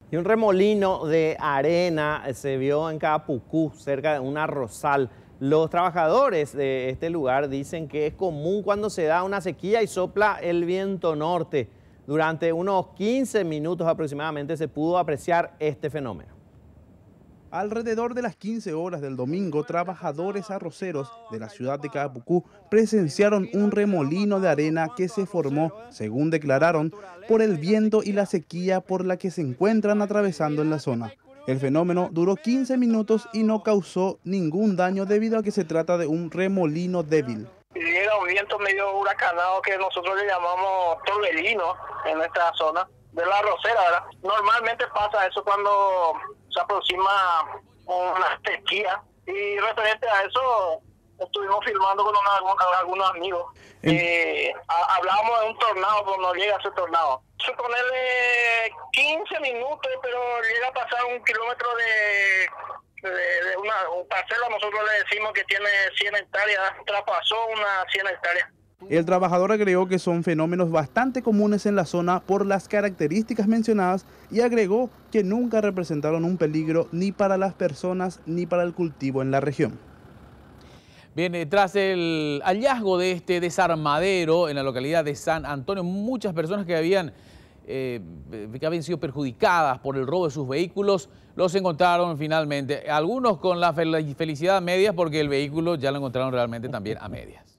Y un remolino de arena se vio en Caapucú, cerca de un arrozal. Los trabajadores de este lugar dicen que es común cuando se da una sequía y sopla el viento norte. Durante unos 15 minutos aproximadamente se pudo apreciar este fenómeno. Alrededor de las 15 horas del domingo, trabajadores arroceros de la ciudad de Caapucú presenciaron un remolino de arena que se formó, según declararon, por el viento y la sequía por la que se encuentran atravesando en la zona. El fenómeno duró 15 minutos y no causó ningún daño debido a que se trata de un remolino débil. Llega un viento medio huracanado que nosotros le llamamos torbellino en esta zona de la arrocera, ¿verdad? Normalmente pasa eso cuando se aproxima una sequía y referente a eso estuvimos filmando con algunos amigos. Hablábamos de un tornado, pero no llega a ser tornado. Suponerle 15 minutos, pero llega a pasar 1 kilómetro de una parcela. Nosotros le decimos que tiene 100 hectáreas, traspasó unas 100 hectáreas. El trabajador agregó que son fenómenos bastante comunes en la zona por las características mencionadas y agregó que nunca representaron un peligro ni para las personas ni para el cultivo en la región. Bien, tras el hallazgo de este desarmadero en la localidad de San Antonio, muchas personas que habían sido perjudicadas por el robo de sus vehículos, los encontraron finalmente. Algunos con la felicidad a medias porque el vehículo ya lo encontraron realmente también a medias.